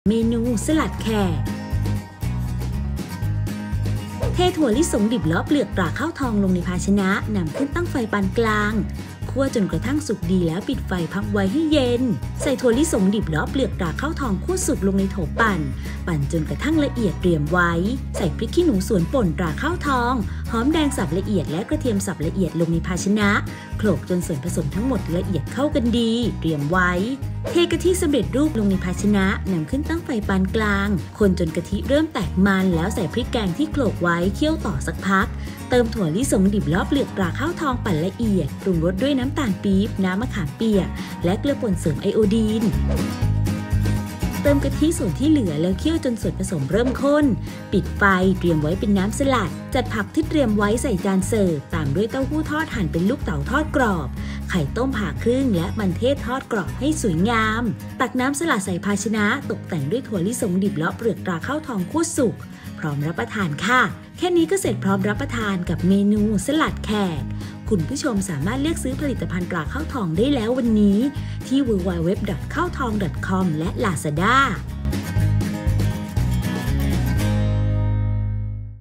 เมนูสลัดแขกเทถั่วลิสงดิบล้อเปลือกตราข้าวทองลงในภาชนะนำขึ้นตั้งไฟปานกลางคั่วจนกระทั่งสุกดีแล้วปิดไฟพักไว้ให้เย็นใส่ถั่วลิสงดิบล้อเปลือกตราข้าวทองคั่วสุกลงในโถปั่นจนกระทั่งละเอียดเตรียมไว้ใส่พริกขี้หนูสวนป่นตราข้าวทองหอมแดงสับละเอียดและกระเทียมสับละเอียดลงในภาชนะโขลกจนส่วนผสมทั้งหมดละเอียดเข้ากันดีเตรียมไว้เทกะทิสำเร็จรูปลงในภาชนะนำขึ้นตั้งไฟปานกลางคนจนกะทิเริ่มแตกมันแล้วใส่พริกแกงที่โขลกไว้เคี่ยวต่อสักพักเติมถั่วลิสงดิบล้อเปลือกตราข้าวทองปั่นละเอียดปรุงรสด้วยน้ำตาลปี๊บน้ำมะขามเปียกและเกลือป่นเสริมไอโอดีนเติมกะทิส่วนที่เหลือแล้วเคี่ยวจนส่วนผสมเริ่มข้นปิดไฟเตรียมไว้เป็นน้ำสลัดจัดผักที่เตรียมไว้ใส่จานเสิร์ฟตามด้วยเต้าหู้ทอดหั่นเป็นลูกเต๋าทอดกรอบไข่ต้มผ่าครึ่งและมันเทศทอดกรอบให้สวยงามตักน้ำสลัดใส่ภาชนะตกแต่งด้วยถั่วลิสงดิบเลาะเปลือกตราข้าวทองคั่วสุกพร้อมรับประทานค่ะแค่นี้ก็เสร็จพร้อมรับประทานกับเมนูสลัดแขกคุณผู้ชมสามารถเลือกซื้อผลิตภัณฑ์ตราข้าวทองได้แล้ววันนี้ที่ www.ข้าวทอง .com และ Lazada